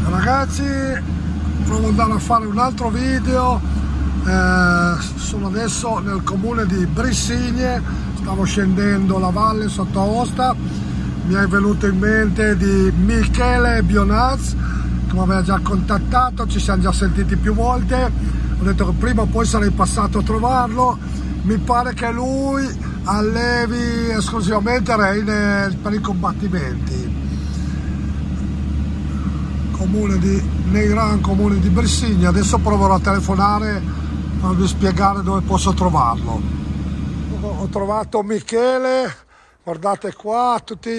Ragazzi, provo ad andare a fare un altro video. Sono adesso nel comune di Brissigne, stavo scendendo la valle sotto Aosta. Mi è venuto in mente di Michele Bionaz, che mi aveva già contattato, ci siamo già sentiti più volte. Ho detto che prima o poi sarei passato a trovarlo. Mi pare che lui allevi esclusivamente reine per i combattimenti. Neiran, comune di Brissigne. Adesso proverò a telefonare per farvi spiegare dove posso trovarlo. Ho trovato Michele, guardate qua, tutte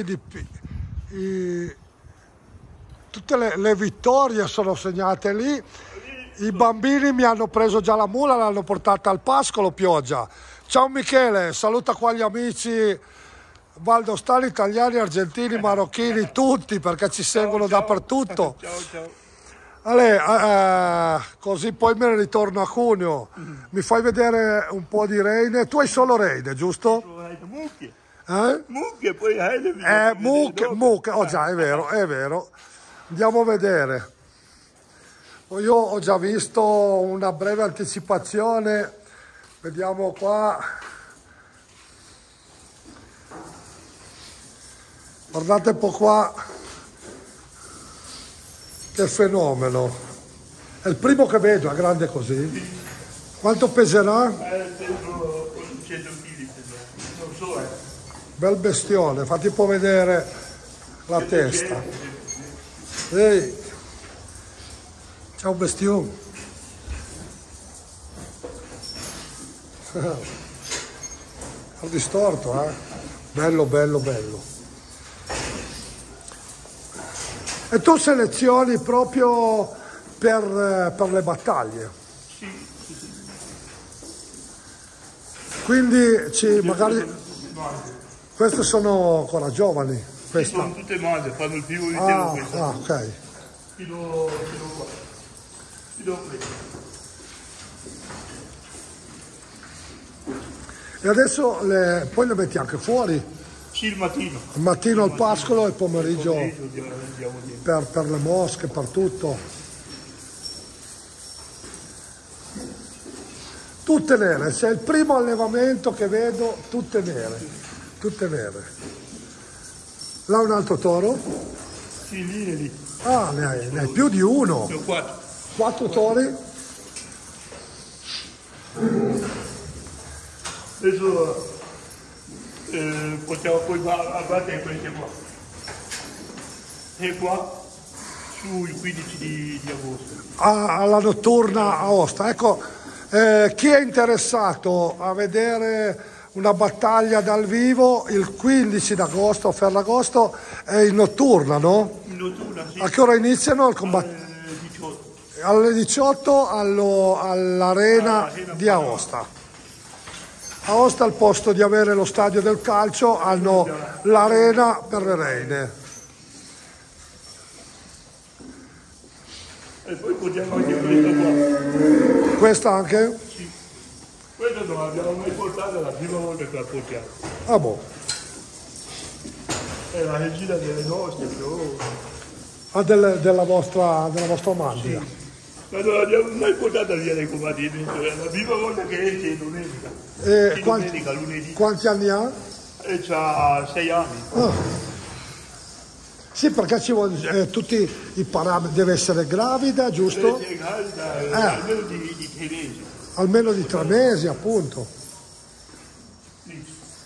le vittorie sono segnate lì. I bambini mi hanno preso già la mula, l'hanno portata al pascolo, pioggia. Ciao Michele, saluta qua gli amici valdostani, italiani, argentini, marocchini, tutti, perché ci seguono dappertutto. Ciao. Allora, così poi me ne ritorno a Cuneo. Mi fai vedere un po' di reine. Tu hai solo reine, giusto? Mucche. Mucche, poi mucche. Oh già, è vero. Andiamo a vedere. Io ho già visto una breve anticipazione. Vediamo qua. Guardate un po' qua, che fenomeno. È il primo che vedo, è grande così. Quanto peserà? Penso 100 kg, non so. Bel bestione, fatti un po' vedere la testa. Ehi, ciao bestione. Guardi storto, eh? Bello. E tu selezioni proprio per le battaglie? Sì. Quindi magari... Queste sono ancora giovani? Questa. Sono tutte madre, fanno il primo video questo. Ok. Fino qua. Fino qui. E adesso poi le metti anche fuori? Sì, il mattino. Il mattino al pascolo e il pomeriggio andiamo dietro. per le mosche, per tutto. Tutte nere, se è il primo allevamento che vedo, tutte nere. Là un altro toro? Sì, lì. Ah, ne hai più di uno. Sono 4. 4 tori? Adesso possiamo poi abbattere queste qua. E qua sul 15 di agosto. Alla notturna Aosta. Ecco, chi è interessato a vedere una battaglia dal vivo, il 15 d'agosto, Ferragosto, è in notturna, no? In notturna, sì. A che ora iniziano il combattimento? 18. Alle 18 all'arena di Aosta. Aosta, al posto di avere lo stadio del calcio, hanno l'arena per le reine. E poi portiamo anche questa qua. Questa anche? Sì. Questa non l'abbiamo mai portata, la prima volta che la portiamo. Ah boh. È la regina delle nostre, però. Ah, della vostra mandia. Sì. Ma non l'abbiamo mai portata via dai combattimenti, è la prima volta che esce domenica. Domenica, lunedì. Quanti anni ha? E c'ha 6 anni. Ah. Sì, perché ci vuole tutti i parametri, deve essere gravida, giusto? È gravida, almeno di 3 mesi. Almeno di 3 mesi, appunto. Sì.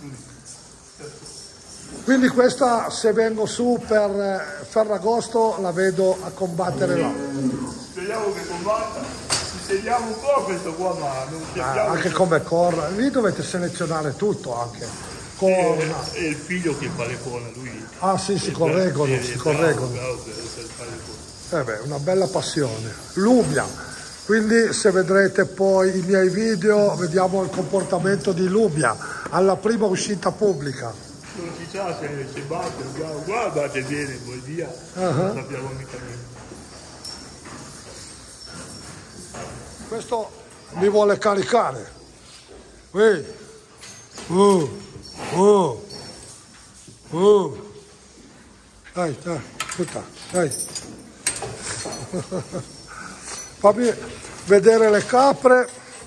Quindi questa, se vengo su per Ferragosto, la vedo a combattere là. Speriamo che combatta, insegniamo un po' questo qua, ma non sappiamo. Anche come corre, lì dovete selezionare tutto anche. È il figlio che fa le corna, lui. Ah sì, si correggono. Bravo. Una bella passione. Lumia. Quindi se vedrete poi i miei video, vediamo il comportamento di Lumia alla prima uscita pubblica. Non si sa se batte, guarda che viene, poi via, non sappiamo mica niente. Questo mi vuole caricare. Dai. Aspetta, dai. Fammi vedere le capre.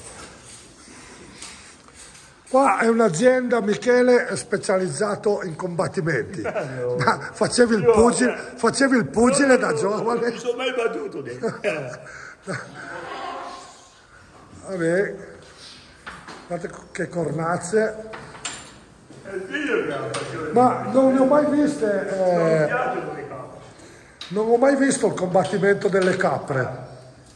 Qua è un'azienda, Michele, è specializzato in combattimenti. Ma facevi il pugile da giovane? Non mi sono mai battuto. Vabbè, guardate che cornazze. Ma non ne ho mai viste. Non ho mai visto il combattimento delle capre.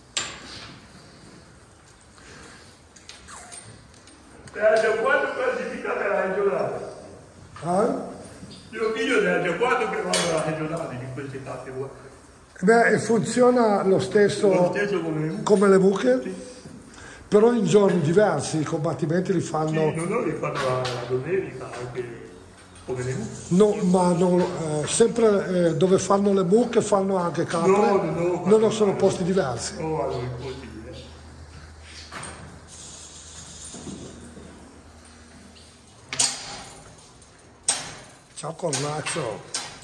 Già 4 classificate alla regionale. Mio figlio ne ha già 4 che vanno alla regionale di queste capre qua. Beh, funziona lo stesso come le mucche? Sì. Però in giorni diversi i combattimenti li fanno... Sì, non li fanno la domenica, anche come le mucche. No, ma non, sempre dove fanno le mucche fanno anche capre? No, non sono posti diversi? No, allora in posti diversi. Ciao cornaccio.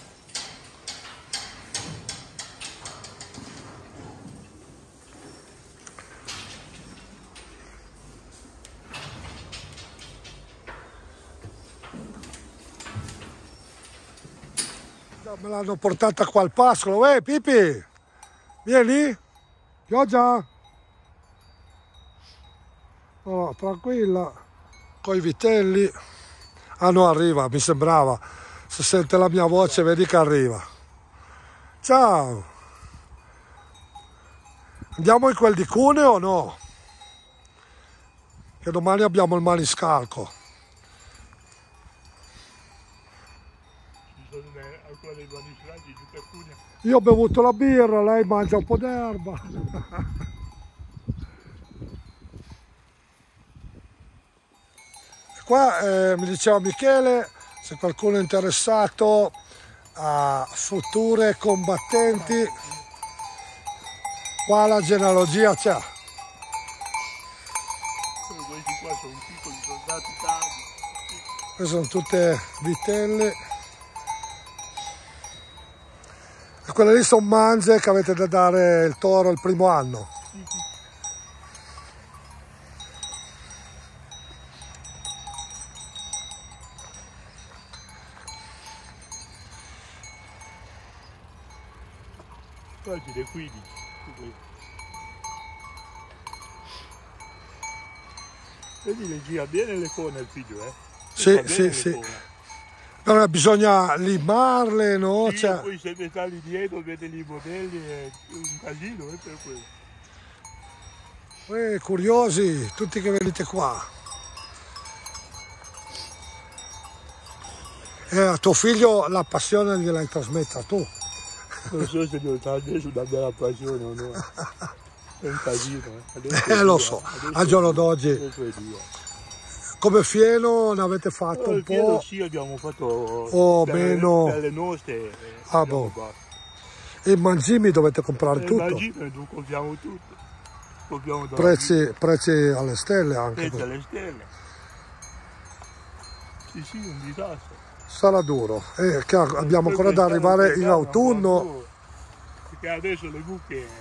Me l'hanno portata qua al pascolo. Pipi, vieni? Pioggia? Oh, tranquilla. Coi vitelli. Ah no, arriva, mi sembrava. Se sente la mia voce, vedi che arriva. Ciao. Andiamo in quel di Cuneo o no? Che domani abbiamo il maniscalco. Io ho bevuto la birra, lei mangia un po' d'erba. Qua mi diceva Michele, se qualcuno è interessato a future combattenti, qua la genealogia c'è. Questi qua sono piccoli soldati tardi. Queste sono tutte vitelle. E quelle lì sono manze che avete da dare il toro il primo anno. Qua ce ne 15. Vedi, le gira bene le corna il figlio, eh? Sì. Allora bisogna limarle, no? Sì, Cioè... poi se sta lì dietro, vedete i modelli, è un casino, è per quello. Curiosi, tutti che venite qua. A tuo figlio la passione gliel'hai trasmessa tu. Non so se gli ho adesso una bella passione o no. È un casino, lo so, al giorno d'oggi. Come fieno ne avete fatto un po'? Sì, abbiamo fatto meno per le nostre. Boh. E i mangimi dovete comprare tutto? I mangimi non compriamo tutto. Compriamo prezzi alle stelle anche. Prezzi alle stelle. Sì, un disastro. Sarà duro, che abbiamo ancora da arrivare in autunno. Perché adesso le buche...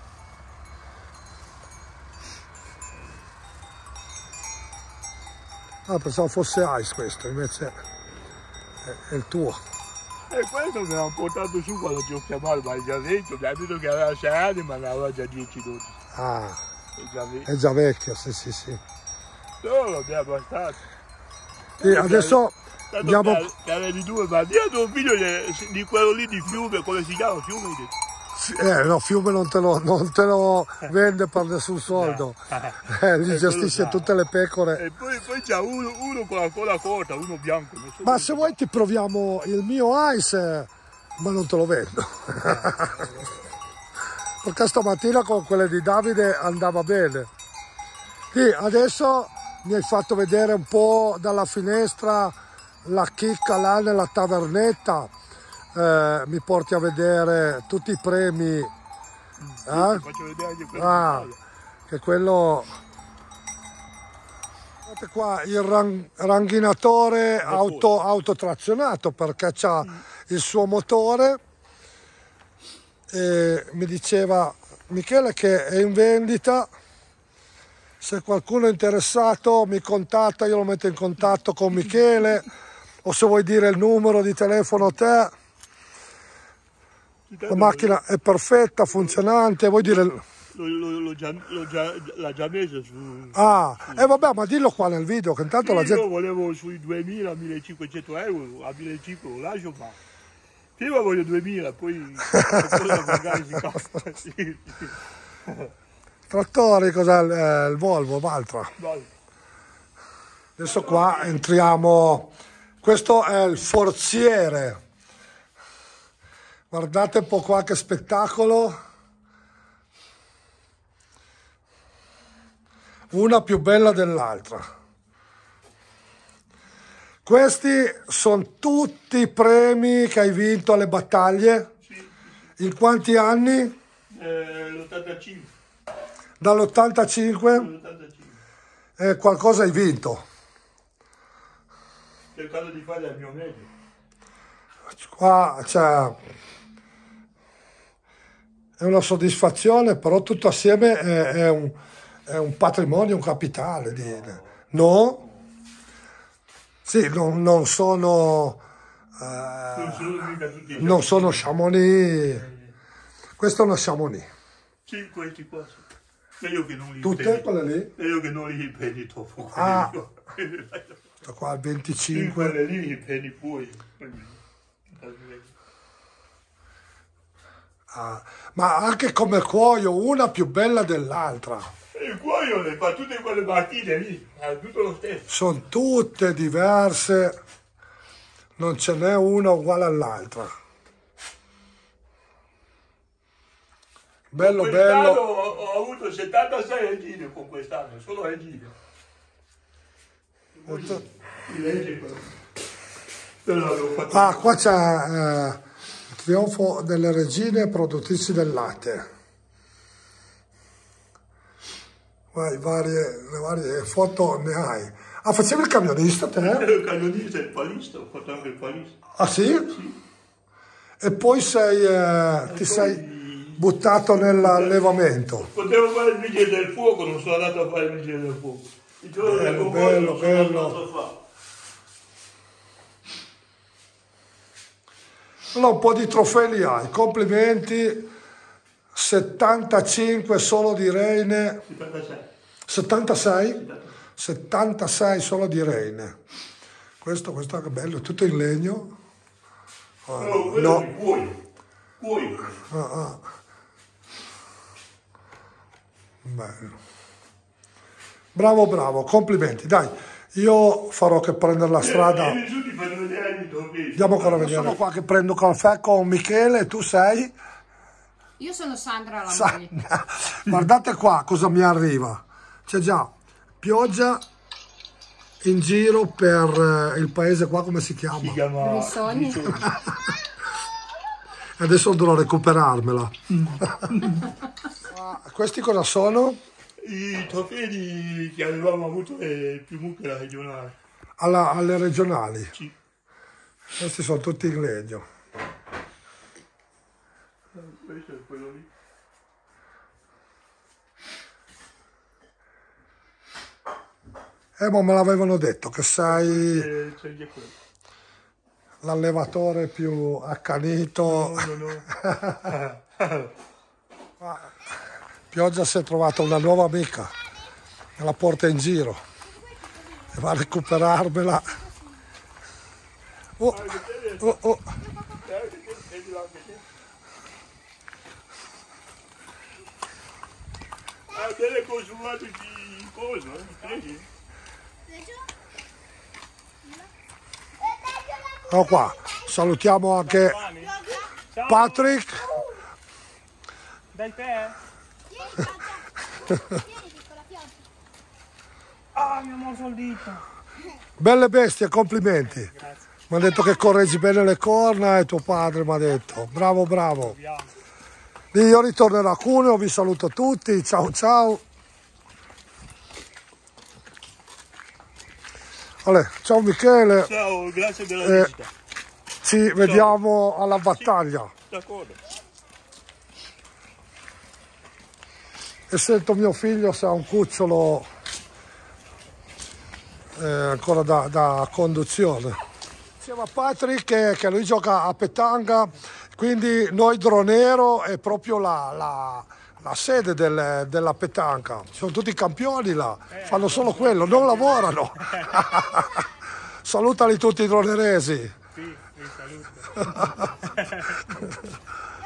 Pensavo fosse ice questo, invece è il tuo. E questo mi hanno portato su quando ti ho chiamato, ma è già vecchio, mi ha detto che aveva 6 anni, ma ne aveva già 10-12. Ah, è già vecchio, sì. No, l'abbiamo abbastanza. E adesso andiamo... Che di 2, ma io tuo figlio di quello lì di Fiume, come si chiama Fiume? No, Fiume non te lo vende per nessun soldo, gli gestisce tutte le pecore. E poi c'è uno con la coda corta, uno bianco. Ma se vuoi ti proviamo il mio ice, ma non te lo vendo. Perché stamattina con quelle di Davide andava bene. Sì, adesso mi hai fatto vedere un po' dalla finestra la chicca là nella tavernetta. Mi porti a vedere tutti i premi, faccio vedere anche quello che quello, guardate qua il ranghinatore autotrazionato, perché c'ha il suo motore e mi diceva Michele che è in vendita, se qualcuno è interessato mi contatta, io lo metto in contatto con Michele, o se vuoi dire il numero di telefono te. La macchina è perfetta, funzionante, vuoi dire... L'ha già messa su... vabbè, ma dillo qua nel video, che intanto la gente... Io volevo sui 2.000-1.500 euro, a 1.500 lo lascio, ma prima voglio 2.000, poi magari si cambia. Sì. Trattori, cos'è il Volvo, Valtra. Adesso qua entriamo, questo è il forziere, guardate un po' qua che spettacolo, una più bella dell'altra. Questi sono tutti i premi che hai vinto alle battaglie. Sì. In quanti anni? L'85. Dall'85? Qualcosa hai vinto. Cercando di fare il mio meglio. Qua c'è... è una soddisfazione, però tutto assieme è un patrimonio, un capitale. No? Sì, non sono... non sono Chamonix. Questo è una Chamonix. Sì, questi qua. Io che non li tutte quelle lì? Io che non li prendi troppo. Questo qua il 25. Quelle lì li prendi poi. Ma anche come cuoio, una più bella dell'altra. Il cuoio le fa tutte quelle partite lì, è tutto lo stesso. Sono tutte diverse, non ce n'è una uguale all'altra. Bello, bello. Ho avuto 76 regine con quest'anno, solo regine. Qua c'è il trionfo delle regine produttrici del latte. Le varie foto ne hai. Facevi il camionista te? Il camionista e il palista, ho fatto anche il palista. Ah sì? Sì. E poi ti sei buttato nell'allevamento. Potevo fare il vigile del fuoco, non sono andato a fare il vigile del fuoco. Il giorno del bello. Allora un po' di trofei li hai, complimenti. 75 solo di Reine. 76? 76 solo di Reine. Questo che bello, tutto in legno. No. Cuoio. Bello. Bravo, complimenti. Dai, io farò che prendere la strada. Andiamo ancora a vedere. Sono qua che prendo caffè con Michele, tu sei? Io sono Sandra la moglie. Guardate qua cosa mi arriva. C'è già pioggia in giro per il paese qua, come si chiama? Si chiama Brisogni. Adesso dovrò recuperarmela. Questi cosa sono? I trofei che avevamo avuto più mucche alla regionale. Alle regionali? Sì. Questi sono tutti in legno. Questo è quello lì. Ma me l'avevano detto che sei l'allevatore più accanito. No. Pioggia si è trovata una nuova amica, me la porta in giro e va a recuperarmela. Oh. Delle consumate di cosa, credi? Qua, salutiamo anche Patrick. Dai te? Mi ha morso il dito. Belle bestie, complimenti. Mi ha detto che correggi bene le corna e tuo padre mi ha detto. Bravo. Io ritornerò a Cuneo, vi saluto tutti, ciao. Ciao Michele. Ciao, grazie della visita. Ci vediamo alla battaglia. D'accordo. e sento mio figlio se ha un cucciolo ancora da conduzione. Insieme a Patrick che lui gioca a petanca, quindi noi Dronero è proprio la sede della petanca. Ci sono tutti i campioni là, fanno solo quello, non lavorano. Salutali tutti i droneresi. Sì, vi saluto.